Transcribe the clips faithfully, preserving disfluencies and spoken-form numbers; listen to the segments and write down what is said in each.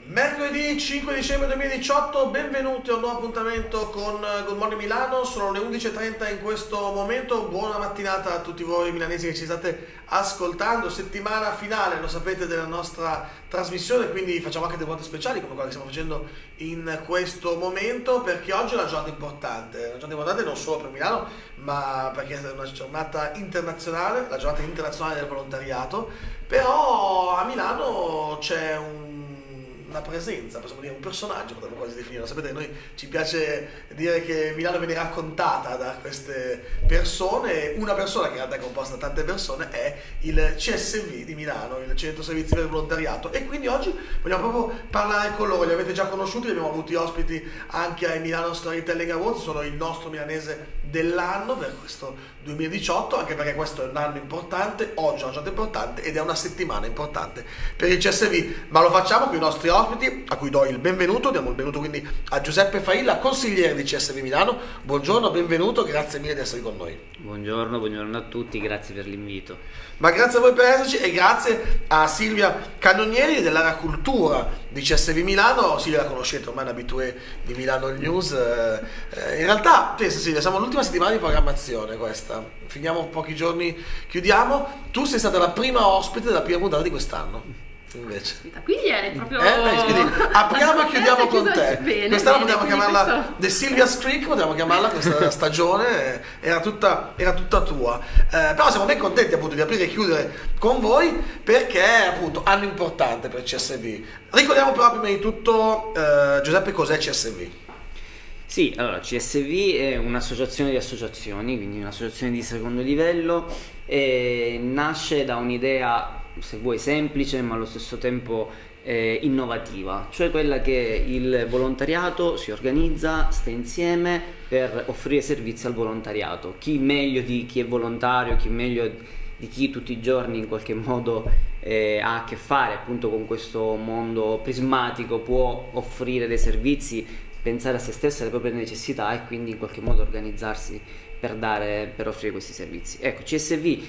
Mercoledì cinque dicembre duemiladiciotto, benvenuti a un nuovo appuntamento con Good Morning Milano. Sono le undici e trenta in questo momento. Buona mattinata a tutti voi milanesi che ci state ascoltando. Settimana finale, lo sapete, della nostra trasmissione, quindi facciamo anche delle volte speciali come quella che stiamo facendo in questo momento, perché oggi è una giornata importante. Una giornata importante non solo per Milano, ma perché è una giornata internazionale, la giornata internazionale del volontariato. Però a Milano c'è un una presenza, possiamo dire un personaggio, potremmo quasi definirlo. Sapete che noi ci piace dire che Milano viene raccontata da queste persone. Una persona che in realtà è composta da tante persone è il C S V di Milano, il Centro Servizi per il Volontariato, e quindi oggi vogliamo proprio parlare con loro. Li avete già conosciuti, li abbiamo avuti ospiti anche ai Milano Storytelling Awards. Sono il nostro milanese dell'anno per questo duemiladiciotto, anche perché questo è un anno importante, oggi è una giornata importante ed è una settimana importante per il C S V, ma lo facciamo con i nostri ospiti a cui do il benvenuto. Diamo il benvenuto quindi a Giuseppe Failla, consigliere di C S V Milano. Buongiorno, benvenuto, grazie mille di essere con noi. Buongiorno, buongiorno a tutti, grazie per l'invito. Ma grazie a voi per esserci e grazie a Silvia Cannonieri dell'area cultura di C S V Milano. Silvia la conoscete, ormai è un abitué di Milano News. Eh, in realtà, pensa Silvia, siamo all'ultima settimana di programmazione questa, finiamo pochi giorni, chiudiamo. Tu sei stata la prima ospite della prima puntata di quest'anno. Invece quindi è proprio eh, dai, quindi apriamo e chiudiamo con te. Bene, quest'anno bene, potremmo chiamarla questo... The Silvia's Creek, potremmo chiamarla questa stagione, era tutta, era tutta tua, eh, però siamo ben contenti appunto di aprire e chiudere con voi, perché è appunto anno importante per C S V. Ricordiamo però prima di tutto, eh, Giuseppe, cos'è C S V? Sì, allora C S V è un'associazione di associazioni, quindi un'associazione di secondo livello, e nasce da un'idea, se vuoi, semplice ma allo stesso tempo eh, innovativa, cioè quella che il volontariato si organizza, sta insieme per offrire servizi al volontariato. Chi meglio di chi è volontario, chi meglio di chi tutti i giorni in qualche modo eh, ha a che fare appunto con questo mondo prismatico può offrire dei servizi, pensare a se stesso, alle proprie necessità e quindi in qualche modo organizzarsi per, dare, per offrire questi servizi. Ecco, C S V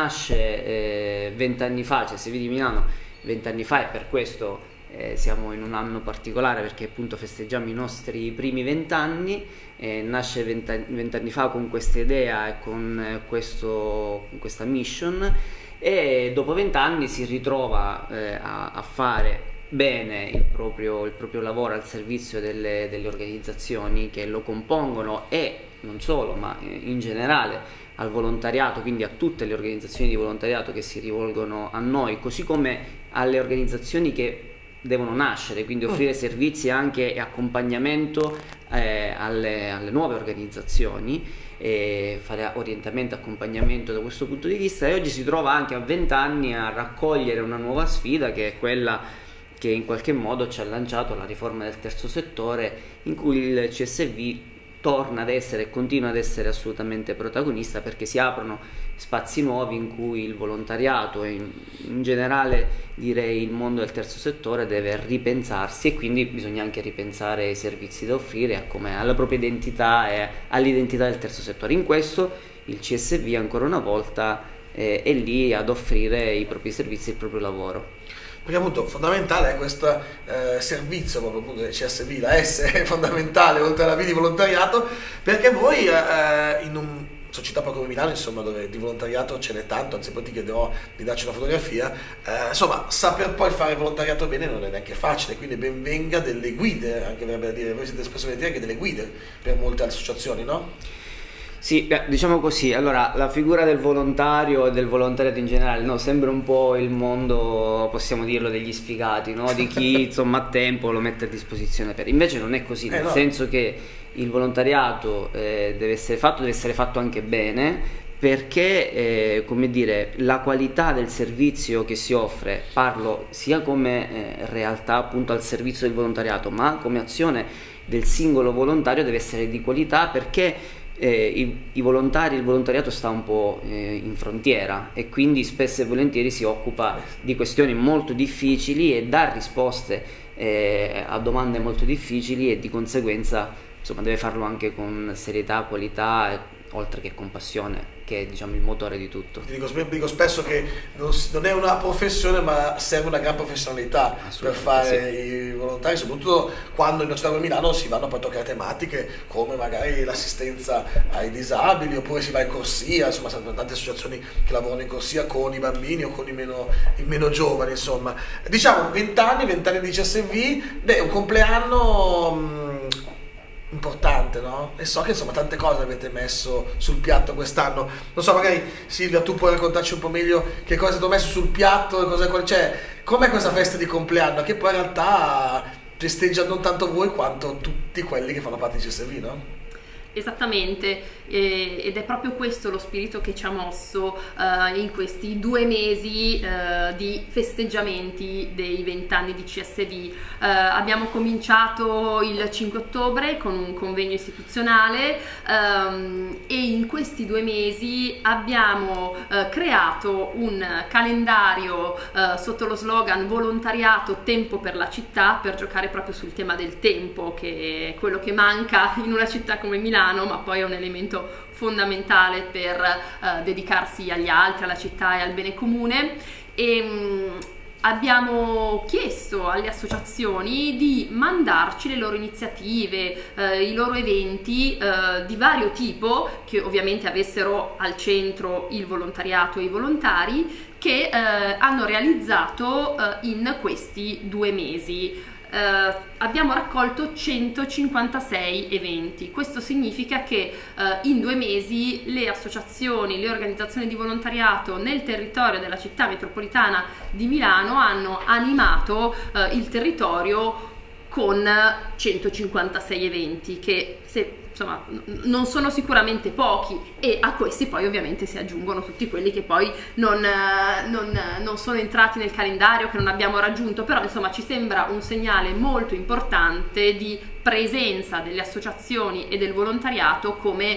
nasce vent'anni eh, fa, C S V di Milano vent'anni fa, e per questo eh, siamo in un anno particolare perché appunto festeggiamo i nostri primi vent'anni. Eh, nasce vent'anni fa con questa idea e con, eh, questo, con questa mission, e dopo vent'anni si ritrova eh, a, a fare bene il proprio, il proprio lavoro al servizio delle, delle organizzazioni che lo compongono, e non solo, ma in generale al volontariato, quindi a tutte le organizzazioni di volontariato che si rivolgono a noi, così come alle organizzazioni che devono nascere, quindi offrire servizi anche e accompagnamento eh, alle, alle nuove organizzazioni, e fare orientamento e accompagnamento da questo punto di vista. E oggi si trova anche a vent'anni a raccogliere una nuova sfida, che è quella che in qualche modo ci ha lanciato la riforma del terzo settore, in cui il C S V torna ad essere e continua ad essere assolutamente protagonista, perché si aprono spazi nuovi in cui il volontariato e in, in generale direi il mondo del terzo settore deve ripensarsi, e quindi bisogna anche ripensare i servizi da offrire, a come, alla propria identità e all'identità del terzo settore. In questo il C S V ancora una volta eh, è lì ad offrire i propri servizi e il proprio lavoro. Perché appunto fondamentale è questo eh, servizio, proprio appunto del C S V, la S è fondamentale oltre alla V di volontariato, perché voi eh, in un società proprio come Milano, insomma, dove di volontariato ce n'è tanto, anzi poi ti chiederò di darci una fotografia, eh, insomma, saper poi fare volontariato bene non è neanche facile, quindi ben venga delle guide, anche per dire, voi siete spesso anche delle guide per molte associazioni, no? Sì, diciamo così, allora la figura del volontario e del volontariato in generale, no, sembra un po' il mondo, possiamo dirlo, degli sfigati, no? Di chi insomma ha tempo lo mette a disposizione per... Invece non è così, nel eh no. senso che il volontariato eh, deve essere fatto, deve essere fatto anche bene, perché eh, come dire, la qualità del servizio che si offre, parlo sia come eh, realtà appunto al servizio del volontariato, ma come azione del singolo volontario deve essere di qualità, perché Eh, i, i volontari, il volontariato sta un po' eh, in frontiera, e quindi spesso e volentieri si occupa di questioni molto difficili e dà risposte eh, a domande molto difficili, e di conseguenza insomma deve farlo anche con serietà, qualità, oltre che con passione. che è, diciamo, il motore di tutto. Ti dico, dico spesso che non, non è una professione, ma serve una gran professionalità per fare sì. i volontari, soprattutto quando in una città come Milano si vanno poi a toccare tematiche come magari l'assistenza ai disabili, oppure si va in corsia, insomma sono tante associazioni che lavorano in corsia con i bambini o con i meno, i meno giovani, insomma. Diciamo venti anni, venti anni di C S V, beh, un compleanno mh, importante, no? E so che insomma tante cose avete messo sul piatto quest'anno. Non so, magari Silvia, tu puoi raccontarci un po' meglio che cosa ti ho messo sul piatto e cosa c'è. Com'è questa festa di compleanno? Che poi in realtà festeggia non tanto voi quanto tutti quelli che fanno parte di C S V, no? Esattamente, eh, ed è proprio questo lo spirito che ci ha mosso eh, in questi due mesi eh, di festeggiamenti dei vent'anni di C S V. Eh, abbiamo cominciato il cinque ottobre con un convegno istituzionale ehm, e in questi due mesi abbiamo eh, creato un calendario eh, sotto lo slogan volontariato tempo per la città, per giocare proprio sul tema del tempo, che è quello che manca in una città come Milano, ma poi è un elemento fondamentale per uh, dedicarsi agli altri, alla città e al bene comune. E mh, abbiamo chiesto alle associazioni di mandarci le loro iniziative, eh, i loro eventi eh, di vario tipo, che ovviamente avessero al centro il volontariato e i volontari, che eh, hanno realizzato eh, in questi due mesi. Uh, abbiamo raccolto centocinquantasei eventi. Questo significa che uh, in due mesi le associazioni, le organizzazioni di volontariato nel territorio della città metropolitana di Milano hanno animato uh, il territorio con centocinquantasei eventi, che se insomma non sono sicuramente pochi, e a questi poi ovviamente si aggiungono tutti quelli che poi non, non, non sono entrati nel calendario, che non abbiamo raggiunto, però insomma ci sembra un segnale molto importante di presenza delle associazioni e del volontariato come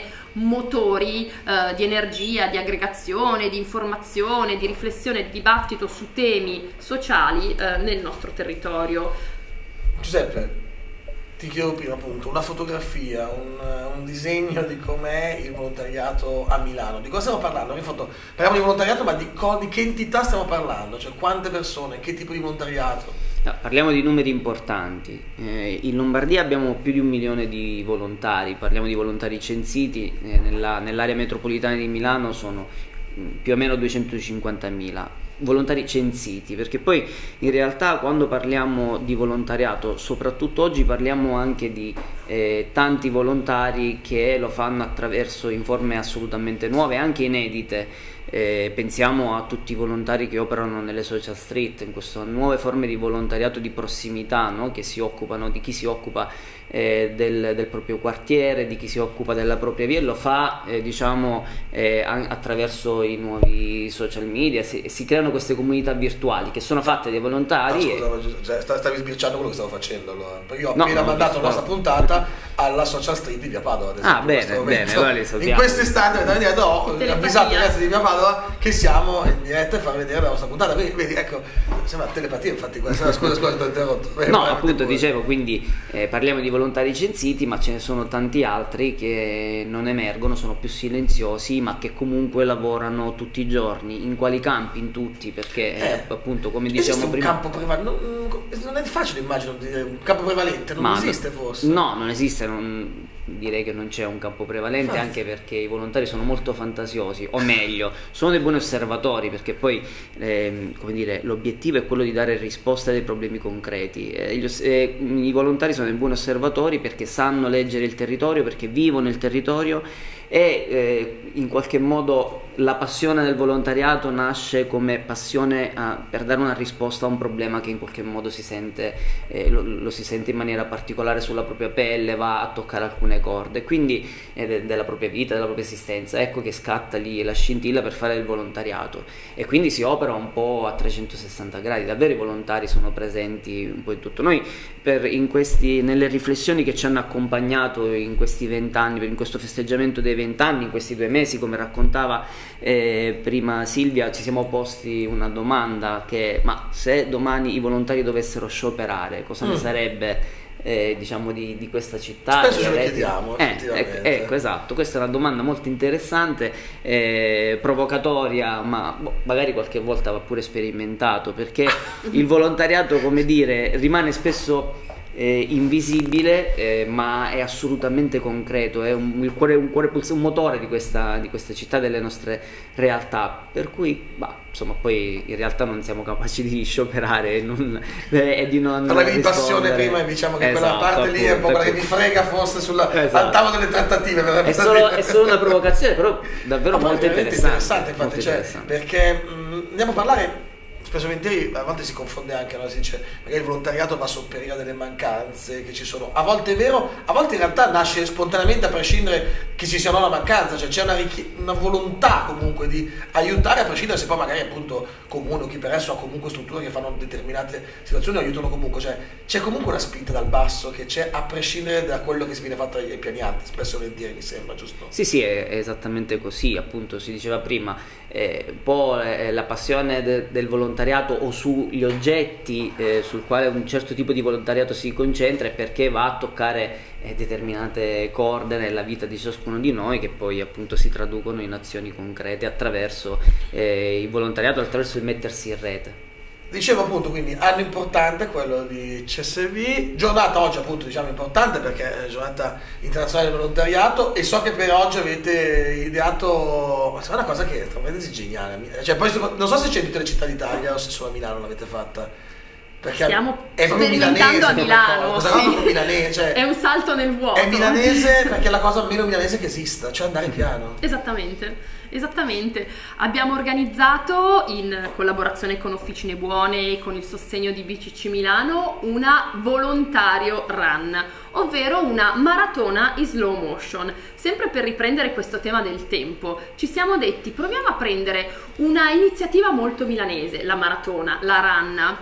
motori eh, di energia, di aggregazione, di informazione, di riflessione, di dibattito su temi sociali eh, nel nostro territorio. Giuseppe, ti chiedo prima appunto una fotografia, un, un disegno di com'è il volontariato a Milano. Di cosa stiamo parlando? Parliamo di volontariato, ma di, co, di che entità stiamo parlando? Cioè quante persone, che tipo di volontariato? No, parliamo di numeri importanti. Eh, in Lombardia abbiamo più di un milione di volontari, parliamo di volontari censiti, eh, nella, nell'area metropolitana di Milano sono mh, più o meno duecentocinquantamila. Volontari censiti, perché poi in realtà quando parliamo di volontariato, soprattutto oggi, parliamo anche di eh, tanti volontari che lo fanno attraverso in forme assolutamente nuove, anche inedite. Eh, pensiamo a tutti i volontari che operano nelle social street, in queste nuove forme di volontariato di prossimità, no? Che si occupano di chi si occupa eh, del, del proprio quartiere, di chi si occupa della propria via, e lo fa eh, diciamo eh, attraverso i nuovi social media. Si, si creano queste comunità virtuali che sono fatte dai volontari. Ah, scusa, e... cioè, stavi sbirciando quello che stavo facendo allora. Io ho no, appena no, mandato la nostra no. puntata alla social street di Via Padova, ad esempio. Ah, bene, bene, vale, in quest'estate ho avvisato i ragazzi di Via Padova che siamo in diretta e far vedere la nostra puntata. Vedi, vedi, ecco, sembra telepatia, infatti questa. Scusa, scusa, ti ho interrotto. No, appunto dicevo, quindi eh, parliamo di volontari censiti, ma ce ne sono tanti altri che non emergono, sono più silenziosi, ma che comunque lavorano tutti i giorni. In quali campi? In tutti, perché eh, appunto, come diciamo un prima, campo prevalente, non, non è facile, immagino, dire un campo prevalente, non ma esiste forse. No, non esiste, non, direi che non c'è un campo prevalente, Infatti. Anche perché i volontari sono molto fantasiosi, o meglio, sono dei buoni osservatori, perché poi eh, come dire, l'obiettivo è quello di dare risposte a dei problemi concreti. Eh, gli, eh, i volontari sono dei buoni osservatori perché sanno leggere il territorio, perché vivono il territorio, e eh, in qualche modo la passione del volontariato nasce come passione a, per dare una risposta a un problema che in qualche modo si sente, eh, lo, lo si sente in maniera particolare sulla propria pelle, va a toccare alcune corde, quindi eh, de, della propria vita, della propria esistenza. Ecco che scatta lì la scintilla per fare il volontariato, e quindi si opera un po' a trecentosessanta gradi. Davvero i volontari sono presenti un po' in tutto. Noi per, in questi, nelle riflessioni che ci hanno accompagnato in questi vent'anni, in questo festeggiamento dei vent'anni, in questi due mesi, come raccontava eh, prima Silvia, ci siamo posti una domanda, che ma se domani i volontari dovessero scioperare, cosa mm. ne sarebbe eh, diciamo di, di questa città. Spesso ce lo chiediamo, eh, effettivamente. Ecco, ecco, esatto, questa è una domanda molto interessante, eh, provocatoria, ma boh, magari qualche volta va pure sperimentato, perché il volontariato, come dire, rimane spesso eh, invisibile, eh, ma è assolutamente concreto, è un, il cuore, un, cuore un motore di questa, di questa città, delle nostre realtà, per cui bah, insomma poi in realtà non siamo capaci di scioperare non, e di non parlavi di passione prima, e diciamo che esatto, quella parte lì è un po' quella che mi frega forse sulla, esatto. al tavolo delle trattative, è solo, è solo una provocazione, però davvero no, molto interessante, interessante infatti, molto cioè, interessante. perché mh, andiamo a parlare spesso e volentieri, a volte si confonde anche, no? Si dice magari il volontariato va a sopperire a delle mancanze che ci sono, a volte è vero, a volte in realtà nasce spontaneamente a prescindere che ci sia una mancanza, cioè c'è una, una volontà comunque di aiutare a prescindere se poi magari appunto comune o chi per esso ha comunque strutture che fanno determinate situazioni o aiutano comunque, cioè c'è comunque una spinta dal basso che c'è a prescindere da quello che si viene fatto ai piani alti, spesso e volentieri mi sembra, giusto? Sì, sì, è esattamente così, appunto si diceva prima, eh, un po' eh, la passione de, del volontariato o sugli oggetti eh, sul quale un certo tipo di volontariato si concentra, è perché va a toccare eh, determinate corde nella vita di ciascuno di noi, che poi appunto si traducono in azioni concrete attraverso eh, il volontariato, attraverso il mettersi in rete. Dicevo appunto, quindi anno importante quello di C S V, giornata oggi appunto diciamo importante perché è giornata internazionale del volontariato, e so che per oggi avete ideato, ma è una cosa che è veramente geniale, cioè poi non so se c'è in tutte le città d'Italia o se solo a Milano l'avete fatta, perché stiamo è sperimentando a Milano, cosa, sì. milanese, cioè, è un salto nel vuoto, è milanese perché è la cosa meno milanese che esista, cioè andare piano. Esattamente. Esattamente, abbiamo organizzato in collaborazione con Officine Buone e con il sostegno di B C C Milano una volontario run, ovvero una maratona in slow motion. Sempre per riprendere questo tema del tempo, ci siamo detti proviamo a prendere una iniziativa molto milanese, la maratona, la run,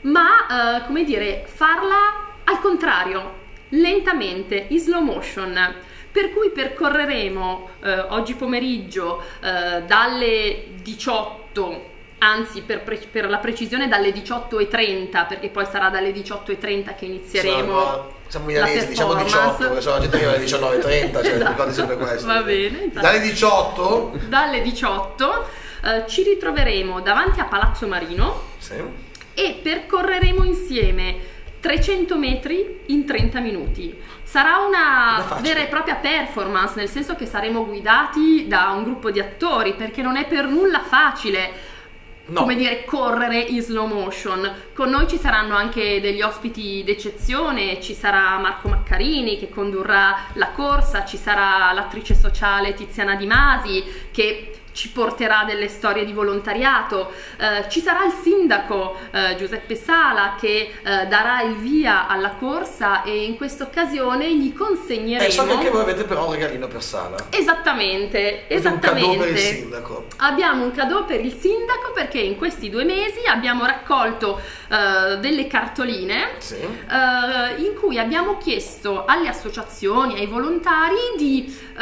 ma eh, come dire, farla al contrario, lentamente, in slow motion. Per cui percorreremo eh, oggi pomeriggio eh, dalle diciotto, anzi per, per la precisione dalle diciotto e trenta, perché poi sarà dalle diciotto e trenta che inizieremo. No, siamo milanesi, diciamo diciotto, perché sono la gente che alle diciannove e trenta, cioè esatto. Ricordi sempre questo. Va bene. Infatti, dalle diciotto? Dalle diciotto eh, ci ritroveremo davanti a Palazzo Marino, sì. E percorreremo insieme trecento metri in trenta minuti. Sarà una vera e propria performance, nel senso che saremo guidati da un gruppo di attori, perché non è per nulla facile, no. come dire, correre in slow motion. Con noi ci saranno anche degli ospiti d'eccezione, ci sarà Marco Maccarini che condurrà la corsa, ci sarà l'attrice sociale Tiziana Di Masi che ci porterà delle storie di volontariato, eh, ci sarà il sindaco eh, Giuseppe Sala che eh, darà il via alla corsa, e in questa occasione gli consegneremo... E so che anche voi avete però un regalino per Sala. Esattamente, esattamente. Un cadeau per il sindaco. Abbiamo un cadeau per il sindaco perché in questi due mesi abbiamo raccolto eh, delle cartoline, sì. eh, in cui abbiamo chiesto alle associazioni, ai volontari di eh,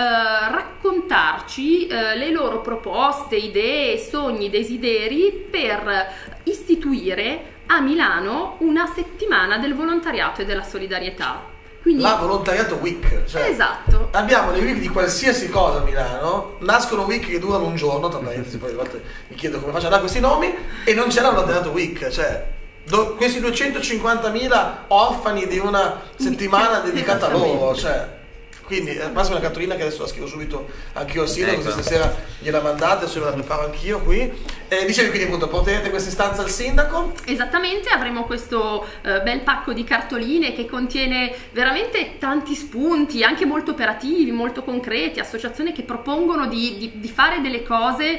raccontarci eh, le loro proposte, proposte, idee, sogni, desideri per istituire a Milano una settimana del volontariato e della solidarietà. Quindi, la volontariato week, cioè, esatto. Abbiamo le week di qualsiasi cosa a Milano, nascono week che durano un giorno, tra parentesi, poi a volte mi chiedo come faccio a dare questi nomi, e non c'è la volontariato week, cioè do, questi duecentocinquantamila orfani di una settimana dedicata a loro, cioè. Quindi al massimo una cartolina che adesso la scrivo subito anch'io al sindaco, ecco. Così stasera gliela mandate, adesso me la preparo anch'io qui. E dicevi quindi appunto porterete questa istanza al sindaco? Esattamente, avremo questo eh, bel pacco di cartoline che contiene veramente tanti spunti, anche molto operativi, molto concreti, associazioni che propongono di, di, di fare delle cose eh,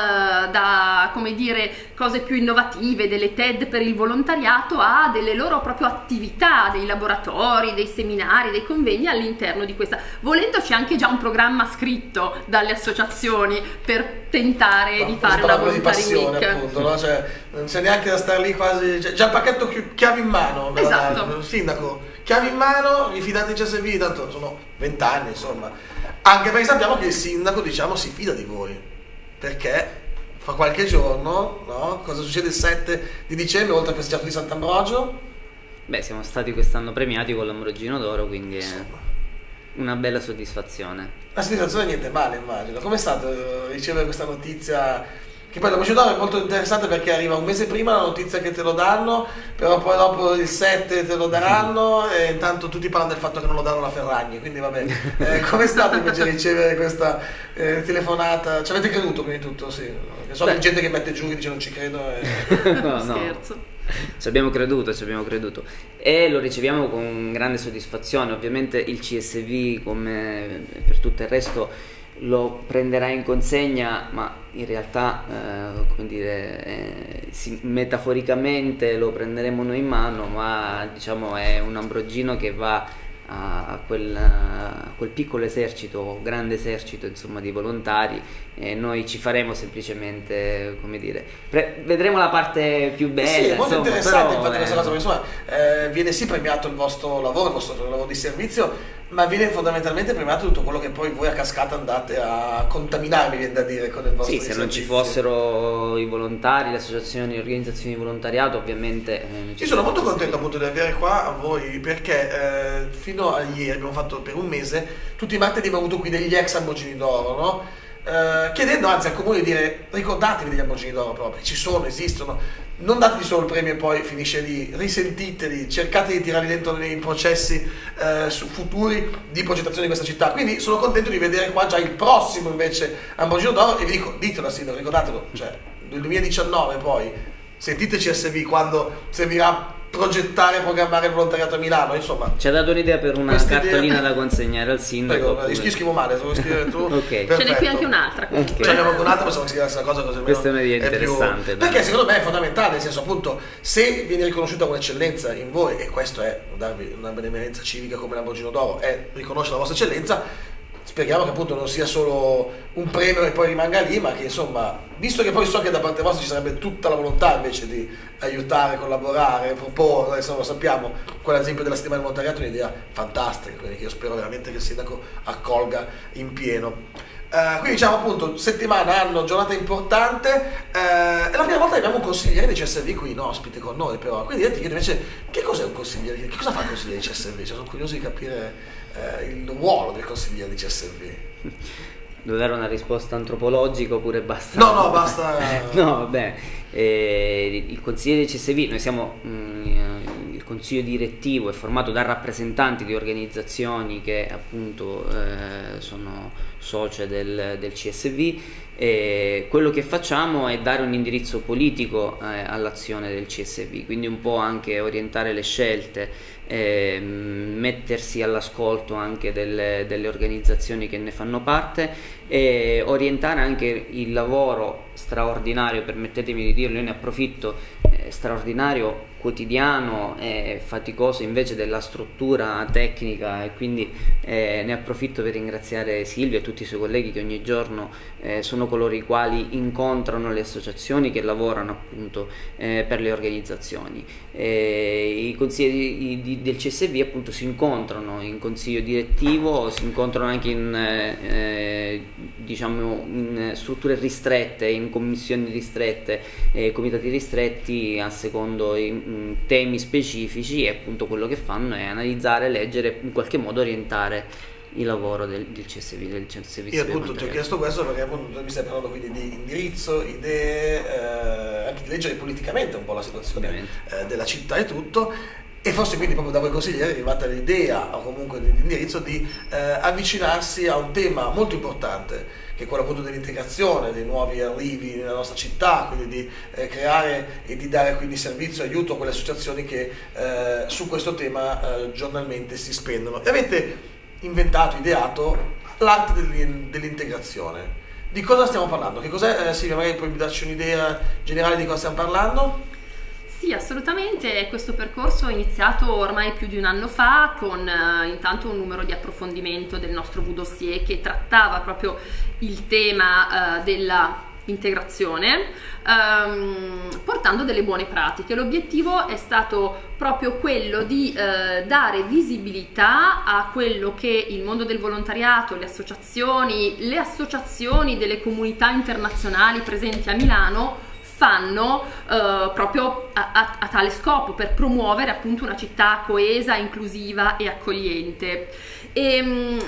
da, come dire, cose più innovative, delle T E D per il volontariato, a delle loro proprio attività, dei laboratori, dei seminari, dei convegni all'interno di questa. Volendo c'è anche già un programma scritto dalle associazioni per tentare no, di fare una volontary passione, week. Appunto, no? Cioè, non c'è neanche da stare lì quasi, cioè, già il pacchetto chi- chiavi in mano, esatto. Sindaco, chiavi in mano, vi fidate di C S V, tanto sono vent'anni insomma, anche perché sappiamo che il sindaco, diciamo, si fida di voi, perché fra qualche giorno, no? Cosa succede il sette di dicembre, oltre al festeggiato di Sant'Ambrogio? Beh, siamo stati quest'anno premiati con l'Ambrogino d'Oro, quindi è una bella soddisfazione. La soddisfazione niente male, immagino. Com'è stato ricevere questa notizia? Che poi l'Ambrogino d'Oro è molto interessante perché arriva un mese prima la notizia che te lo danno, però poi dopo il sette te lo daranno e intanto tutti parlano del fatto che non lo danno alla Ferragni, quindi vabbè. Eh, com'è stato invece ricevere questa eh, telefonata? Ci avete creduto prima di tutto? Sì. So che c'è gente che mette giù e dice non ci credo. E... no, no. Scherzo. Ci abbiamo creduto, ci abbiamo creduto e lo riceviamo con grande soddisfazione. Ovviamente il C S V, come per tutto il resto, lo prenderà in consegna, ma in realtà eh, come dire, eh, sì, metaforicamente lo prenderemo noi in mano, ma diciamo è un Ambrogino che va a quel, a quel piccolo esercito, grande esercito insomma di volontari, e noi ci faremo semplicemente, come dire, pre- vedremo la parte più bella. Sì, è molto insomma, interessante però, infatti eh, questa cosa, perché insomma eh, viene sì premiato il vostro lavoro, il vostro lavoro di servizio, ma viene fondamentalmente premiato tutto quello che poi voi a cascata andate a contaminare, mi viene da dire, con il vostro sì, se non ci fossero i volontari, le associazioni, le organizzazioni di volontariato, ovviamente... Eh, Io sono molto contento appunto di avere qua voi, perché eh, fino a ieri abbiamo fatto per un mese, tutti i martedì abbiamo avuto qui degli ex Ambrogini d'Oro, no? Eh, chiedendo anzi al comune di dire ricordatevi degli Ambrogini d'Oro proprio, ci sono, esistono, non dategli solo il premio e poi finisce lì, risentiteli, cercate di tirarli dentro nei processi eh, su futuri di progettazione di questa città. Quindi sono contento di vedere qua già il prossimo invece Ambrogino d'Oro, e vi dico, ditelo a Sindaco, ricordatelo, cioè nel duemiladiciannove poi sentite C S V quando servirà progettare e programmare il volontariato a Milano, insomma. Ci ha dato un'idea per una Questa cartolina idea... da consegnare al sindaco. Prego, io scrivo male, se vuoi scrivere tu. Ok. Ce n'è qui anche un'altra. Okay. Ce n'è anche un'altra, possiamo scrivere questa cosa così. Questa è un'idea interessante. Più... Perché secondo me è fondamentale, nel senso appunto, se viene riconosciuta un'eccellenza in voi, e questo è darvi una benemerenza civica come l'Ambrogino d'Oro, è riconoscere la vostra eccellenza. Speriamo che appunto non sia solo un premio e poi rimanga lì, ma che insomma, visto che poi so che da parte vostra ci sarebbe tutta la volontà invece di aiutare, collaborare, proporre, insomma lo sappiamo, quell'esempio della settimana del volontariato è un'idea fantastica, quindi che io spero veramente che il sindaco accolga in pieno. Uh, quindi diciamo appunto settimana, anno, giornata importante, uh, è la prima volta che abbiamo un consigliere di C S V qui in ospite con noi, però quindi io ti chiedo invece che cos'è un consigliere, che cosa fa il consigliere di C S V? Cioè, sono curioso di capire uh, il ruolo del consigliere di C S V. Devo dare una risposta antropologica oppure basta? No, no, basta. No, vabbè, eh, il consigliere di C S V, noi siamo mm, il consiglio direttivo è formato da rappresentanti di organizzazioni che appunto eh, sono socie del, del C S V, e quello che facciamo è dare un indirizzo politico eh, all'azione del C S V, quindi un po' anche orientare le scelte, eh, mettersi all'ascolto anche delle, delle organizzazioni che ne fanno parte, e orientare anche il lavoro straordinario, permettetemi di dirlo, io ne approfitto, eh, straordinario, quotidiano e faticoso invece della struttura tecnica, e quindi eh, ne approfitto per ringraziare Silvia e tutti i suoi colleghi che ogni giorno eh, sono coloro i quali incontrano le associazioni che lavorano appunto eh, per le organizzazioni. Eh, i consiglieri di, del C S V appunto si incontrano in consiglio direttivo, si incontrano anche in eh, diciamo in strutture ristrette, in commissioni ristrette, eh, comitati ristretti a secondo i temi specifici, e appunto quello che fanno è analizzare, leggere, in qualche modo orientare il lavoro del, del C S V, del centro servizi. Io appunto ti ho chiesto questo perché appunto mi stai parlando quindi di indirizzo, idee, eh, anche di leggere politicamente un po' la situazione eh, della città e tutto, e forse quindi proprio da voi consiglieri è arrivata l'idea o comunque l'indirizzo di eh, avvicinarsi a un tema molto importante, che è quello appunto dell'integrazione dei nuovi arrivi nella nostra città, quindi di eh, creare e di dare quindi servizio e aiuto a quelle associazioni che eh, su questo tema eh, giornalmente si spendono. E avete inventato, ideato l'arte dell'integrazione. Di cosa stiamo parlando? Che cos'è? Eh, Silvia, magari puoi darci un'idea generale di cosa stiamo parlando? Sì, assolutamente. Questo percorso è iniziato ormai più di un anno fa con eh, intanto un numero di approfondimento del nostro V dossier che trattava proprio il tema eh, della integrazione, ehm, portando delle buone pratiche. L'obiettivo è stato proprio quello di eh, dare visibilità a quello che il mondo del volontariato, le associazioni, le associazioni delle comunità internazionali presenti a Milano fanno eh, proprio a, a, a tale scopo, per promuovere appunto una città coesa, inclusiva e accogliente. E, mh,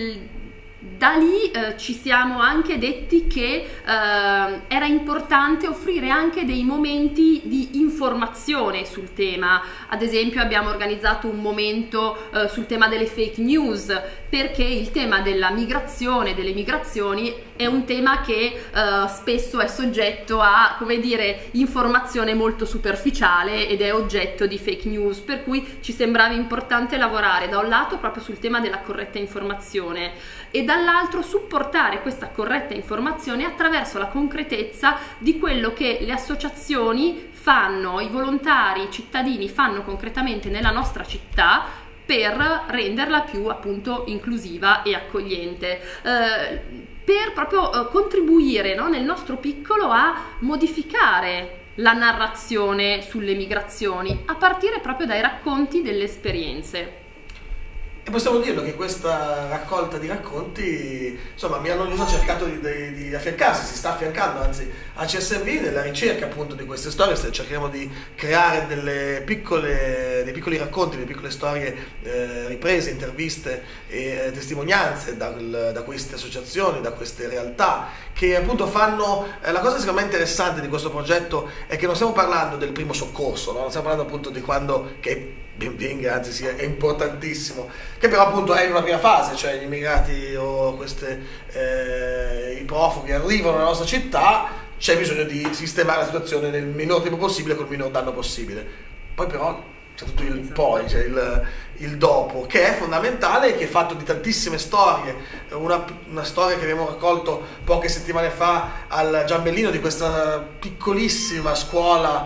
da lì eh, ci siamo anche detti che eh, era importante offrire anche dei momenti di informazione sul tema. Ad esempio abbiamo organizzato un momento eh, sul tema delle fake news, perché il tema della migrazione, delle migrazioni è un tema che eh, spesso è soggetto a, come dire, informazione molto superficiale ed è oggetto di fake news, per cui ci sembrava importante lavorare da un lato proprio sul tema della corretta informazione e dall'altro supportare questa corretta informazione attraverso la concretezza di quello che le associazioni fanno, i volontari, i cittadini fanno concretamente nella nostra città per renderla più appunto inclusiva e accogliente, eh, per proprio eh, contribuire, no, nel nostro piccolo a modificare la narrazione sulle migrazioni a partire proprio dai racconti delle esperienze. E possiamo dirlo che questa raccolta di racconti, insomma, Milano News ha cercato di, di, di affiancarsi, si sta affiancando anzi a C S V nella ricerca appunto di queste storie. Cercheremo di creare delle piccole, dei piccoli racconti, delle piccole storie eh, riprese, interviste e eh, testimonianze da, da queste associazioni, da queste realtà che appunto fanno, eh, la cosa secondo me interessante di questo progetto è che non stiamo parlando del primo soccorso, no? Non stiamo parlando appunto di quando, che ben venga, anzi sì, è importantissimo, che però appunto è in una prima fase, cioè gli immigrati o queste, eh, i profughi arrivano nella nostra città, c'è bisogno di sistemare la situazione nel minor tempo possibile con il minor danno possibile. Poi però c'è tutto il poi, c'è il, il dopo, che è fondamentale, che è fatto di tantissime storie. Una, una storia che abbiamo raccolto poche settimane fa al Giambellino di questa piccolissima scuola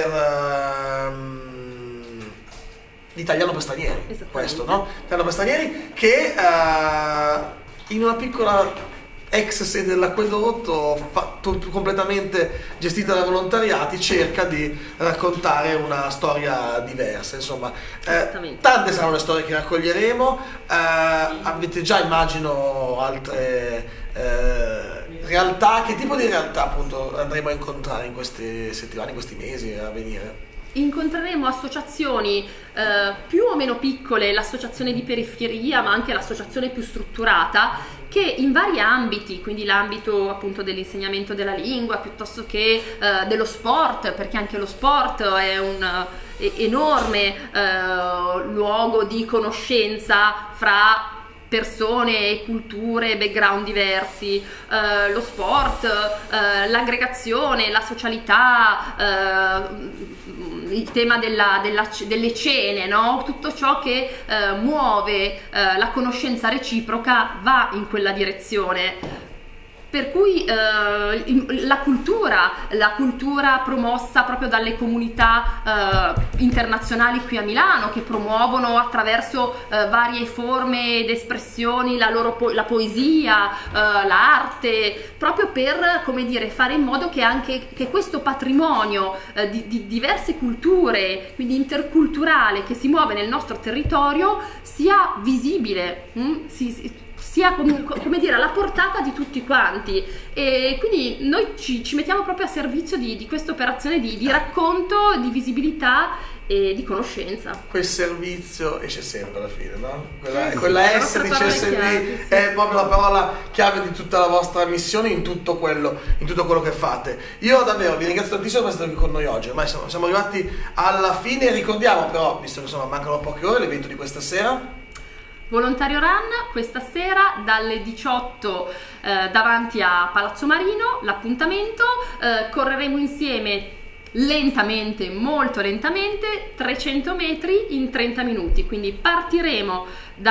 per um, l'italiano per stranieri, questo, no? Italiano per stranieri, che uh, in una piccola ex sede dell'acquedotto, fatto completamente gestita da volontariati, cerca di raccontare una storia diversa. Insomma, eh, tante saranno le storie che raccoglieremo. Eh, avete già, immagino, altre eh, realtà. Che tipo di realtà appunto andremo a incontrare in queste settimane, in questi mesi a venire? Incontreremo associazioni eh, più o meno piccole, l'associazione di periferia, ma anche l'associazione più strutturata, che in vari ambiti, quindi l'ambito appunto dell'insegnamento della lingua, piuttosto che eh, dello sport, perché anche lo sport è un è enorme eh, luogo di conoscenza fra persone e culture, background diversi, eh, lo sport, eh, l'aggregazione, la socialità, eh, il tema della, della, delle cene, no? Tutto ciò che eh, muove eh, la conoscenza reciproca va in quella direzione. Per cui eh, la cultura, la cultura promossa proprio dalle comunità eh, internazionali qui a Milano, che promuovono attraverso eh, varie forme ed espressioni la loro po la poesia, eh, l'arte, proprio per, come dire, fare in modo che anche che questo patrimonio eh, di, di diverse culture, quindi interculturale, che si muove nel nostro territorio, sia visibile, hm? si, si, sia come, come dire alla portata di tutti quanti, e quindi noi ci, ci mettiamo proprio a servizio di, di questa operazione di, di racconto, di visibilità e di conoscenza. Quel servizio esce sempre alla fine, no? Quella, sì, quella sì, S di C S V chiave, sì. È proprio la parola chiave di tutta la vostra missione in tutto quello, in tutto quello che fate. Io davvero vi ringrazio tantissimo per essere qui con noi oggi. Ormai siamo, siamo arrivati alla fine. Ricordiamo però, visto che insomma mancano poche ore, l'evento di questa sera. Volontario Run questa sera dalle diciotto eh, davanti a Palazzo Marino, l'appuntamento, eh, correremo insieme lentamente, molto lentamente, trecento metri in trenta minuti, quindi partiremo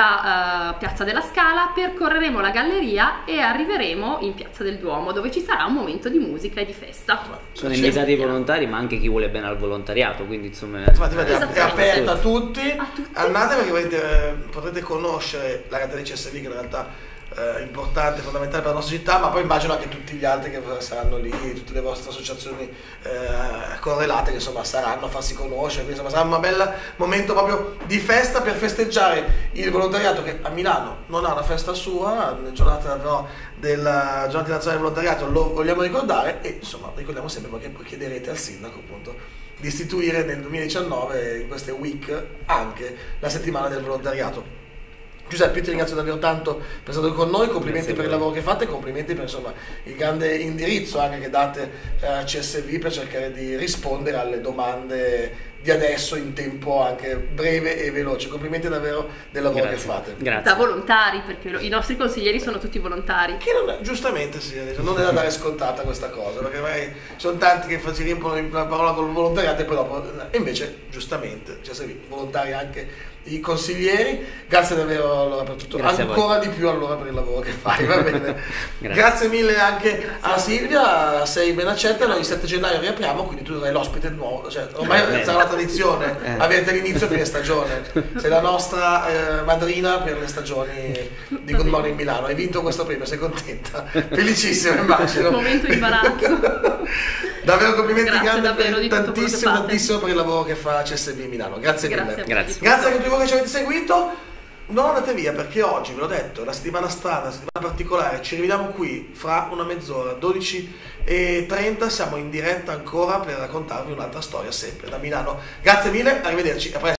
da uh, Piazza della Scala, percorreremo la galleria e arriveremo in Piazza del Duomo, dove ci sarà un momento di musica e di festa. Sono invitati i volontari, ma anche chi vuole bene al volontariato, quindi insomma infatti, è aperta a tutti, a tutti. Andate perché potete, potrete conoscere la realtà di C S V, che in realtà eh, importante, fondamentale per la nostra città, ma poi immagino anche tutti gli altri che saranno lì, tutte le vostre associazioni eh, correlate che insomma saranno a farsi conoscere, quindi insomma sarà un bel momento proprio di festa per festeggiare il volontariato che a Milano non ha una festa sua, nella giornata però della giornata nazionale del volontariato lo vogliamo ricordare e insomma ricordiamo sempre perché poi chiederete al sindaco appunto di istituire nel duemiladiciannove in queste week anche la settimana del volontariato. Giuseppe, io ti ringrazio davvero tanto per essere stato con noi, complimenti per il lavoro che fate, complimenti per insomma, il grande indirizzo anche che date a C S V per cercare di rispondere alle domande di adesso in tempo anche breve e veloce. Complimenti davvero del lavoro Grazie. che fate. Grazie. Da volontari, perché i nostri consiglieri sono tutti volontari. Che non è, giustamente sì, non è da dare scontata questa cosa, perché magari ci sono tanti che si riempiono la parola con il volontariato e poi dopo, e invece giustamente C S V, volontari anche i consiglieri, grazie davvero allora per tutto, Grazie ancora di più allora per il lavoro che fai, va bene. Grazie. Grazie mille anche Grazie. a Silvia, sei ben accetta, noi il sette gennaio riapriamo, quindi tu sarai l'ospite nuovo, cioè ormai Eh, sarà la tradizione eh. averti all'inizio e fine stagione, sei la nostra eh, madrina per le stagioni di Good Morning Milano, hai vinto questo premio, sei contenta? Felicissima immagino. Momento imbarazzo. Davvero complimenti Grazie grandi davvero per di tutto quello che tantissimo, fate. tantissimo per il lavoro che fa C S V Milano, grazie mille. Grazie a voi Grazie. di tutto. Grazie a tutti voi che ci avete seguito. Non andate via perché oggi, ve l'ho detto, è una settimana strana, una settimana particolare. Ci rivediamo qui fra una mezz'ora, dodici e trenta. Siamo in diretta ancora per raccontarvi un'altra storia sempre da Milano. Grazie mille, arrivederci, a presto.